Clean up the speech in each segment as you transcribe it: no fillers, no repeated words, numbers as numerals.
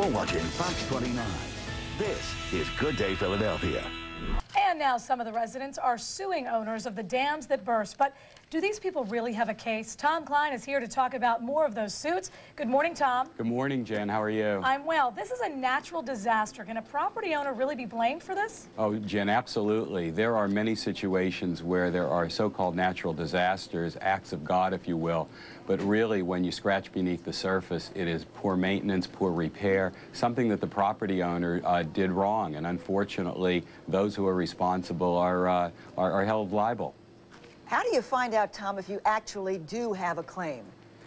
You're watching Fox 29. This is Good Day Philadelphia. And now some of the residents are suing owners of the dams that burst. But do these people really have a case? Tom Kline is here to talk about more of those suits. Good morning, Tom. Good morning, Jen. How are you? I'm well. This is a natural disaster. Can a property owner really be blamed for this? Oh, Jen, absolutely. There are many situations where there are so-called natural disasters, acts of God, if you will. But really, when you scratch beneath the surface, it is poor maintenance, poor repair, something that the property owner did wrong. And unfortunately, those who are responsible are held liable. How do you find out, Tom, if you actually do have a claim?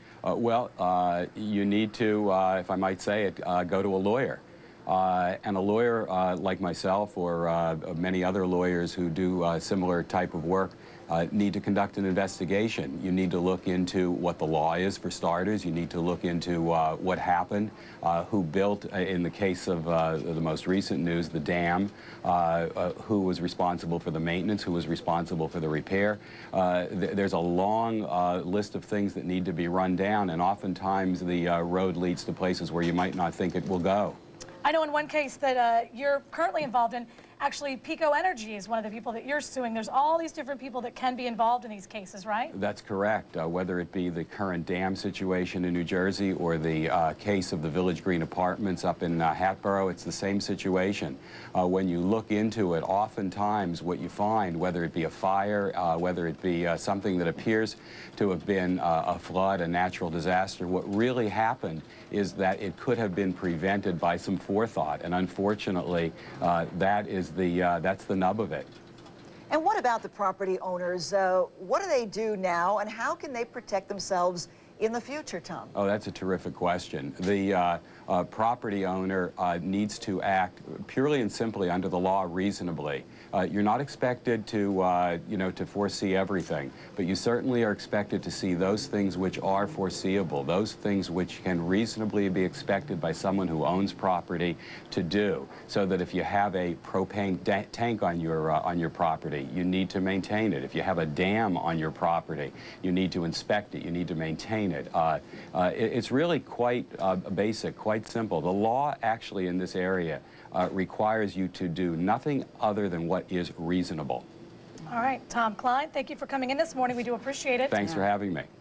You need to, if I might say it, go to a lawyer. And a lawyer like myself or many other lawyers who do similar type of work need to conduct an investigation. You need to look into what the law is, for starters. You need to look into what happened, who built, in the case of the most recent news, the dam, who was responsible for the maintenance, who was responsible for the repair. There's a long list of things that need to be run down, and oftentimes the road leads to places where you might not think it will go. I know in one case that you're currently involved in, actually Pico Energy is one of the people that you're suing. There's all these different people that can be involved in these cases, right? That's correct. Whether it be the current dam situation in New Jersey or the case of the Village Green Apartments up in Hatboro, it's the same situation. When you look into it, oftentimes what you find, whether it be a fire, whether it be something that appears to have been a flood, a natural disaster, what really happened is that it could have been prevented by some forethought, and unfortunately, that's the nub of it. And what about the property owners? What do they do now, and how can they protect themselves in the future, Tom? Oh, that's a terrific question. The property owner needs to act purely and simply under the law reasonably. You're not expected to, to foresee everything, but you certainly are expected to see those things which are foreseeable, those things which can reasonably be expected by someone who owns property to do, so that if you have a propane tank on your property, you need to maintain it. If you have a dam on your property, you need to inspect it, you need to maintain it. It's really quite basic, quite simple. The law actually in this area requires you to do nothing other than what is reasonable. All right, Tom Kline, thank you for coming in this morning. We do appreciate it. Thanks for having me.